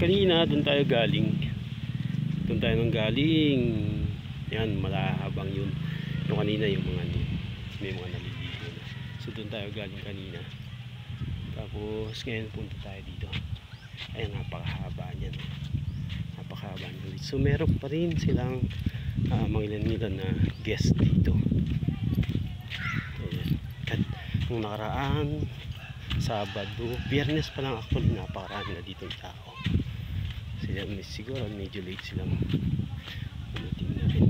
Kanina doon tayo galing. Doon tayo nang galing. Yan, malahabang yun. Yung kanina yung mga may mga naliligo na. So doon tayo galing kanina. Tapos ngayon punta tayo dito. Ayan, napakahaba niyan. Napakahaba niyan. So meron pa rin silang mangilan-ngilan na guest dito. Ayan. At nung nakaraan Sabado, Biyernes pa lang actually, napakarami na dito ng tao. Sila siguro medyo late silang umating na rin.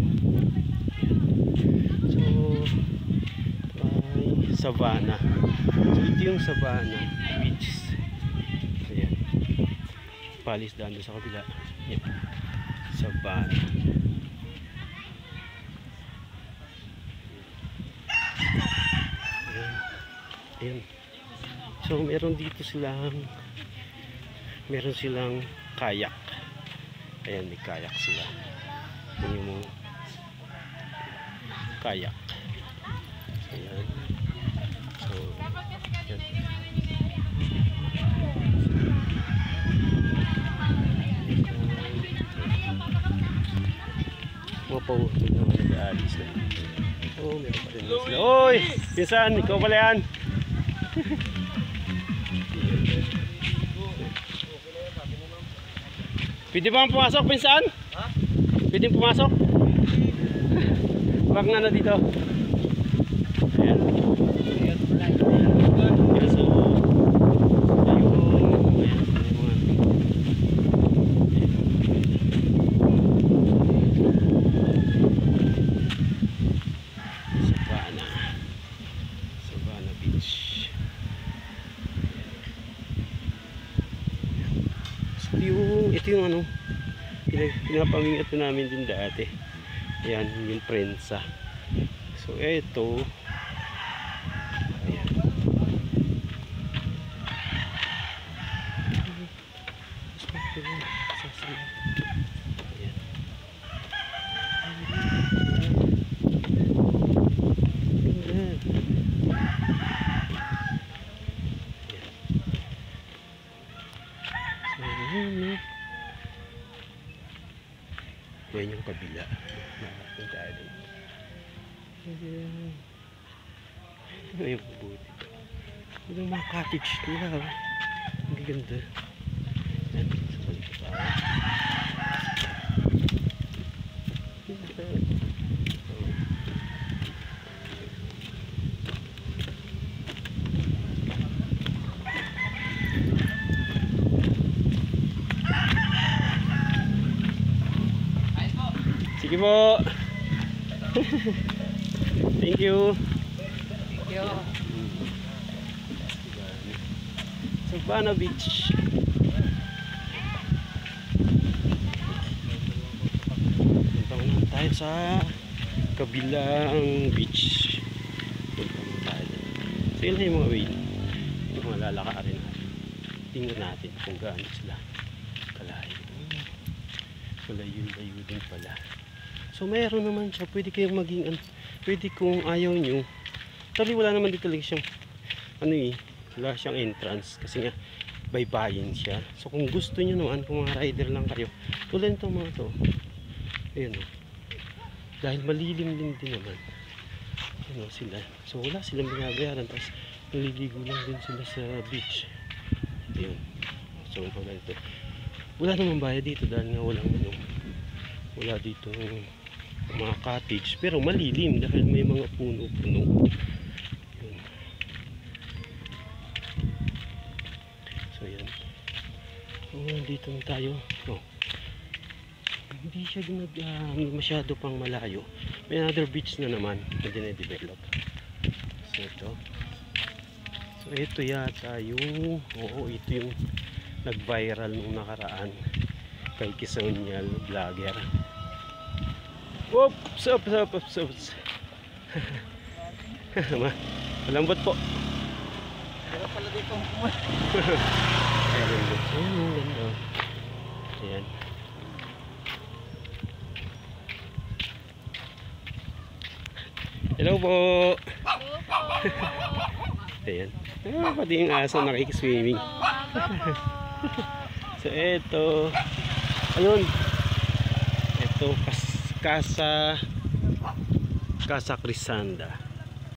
So Savannah. So ito yung Savannah Beach. Ayan. Palis daan sa kabila. Ayan. Savannah. Ayan. Ayan. So meron dito silang kayak. Ayan, may kayak sila. Ayan yung kayak. Ayan. So ayan. Wapaw, may mga nag-aalis na. Oh, meron pa rin sila. Oy! Pinsan, ikaw pala yan. Pwede ba pumasok, pinsan? Ha? Pwede pumasok? Wag na dito. Ayan. Ayan, so Savannah Beach. Ito yung ano, pinapamingat po namin din dati. Ayan, yung prensa. So ito, ayan. Ayan. Yan yung kabila. Nakapin tayo din. Ito yung mabuti. Ito yung mga cottage nila. Ang ganda. Yan. Sa balik pa tayo. Sige po. Thank you. Thank you. Savannah Beach. Punta naman tayo sa kabilang beach. Punta naman tayo. So yun yung mga way. Yung mga lalakarin natin. Tingnan natin kung gaano sila kalayo. Malayo-layo din pala. So mayroon naman siya, pwede kayong maging pwede kung ayaw nyo. Actually wala naman dito talaga siyang wala siyang entrance kasi nga baybayin siya. So kung gusto nyo naman, kung mga rider lang kayo, tulad nito mga to, ayun o, dahil malilim din naman, ayun o sila. So wala silang binabayaran, tapos naliligo lang din sila sa beach. Ayun. So wala ito, wala naman bayad dito dahil nga wala dito mga cottage, pero malilim dahil may mga puno-puno. So yan. Dito na tayo. Hindi siya masyado pang malayo. May another beach na naman na dine-develop. So ito yata yung ito yung nag-viral nung nakaraan kay Kisonyal vlogger. Oops, oops. Malambot po. Pero pala dito ang kumain. Ayan. Hello po. Ayan. Pati yung aso nakikiswimming. So eto, ayun, eto Casa Crisanda.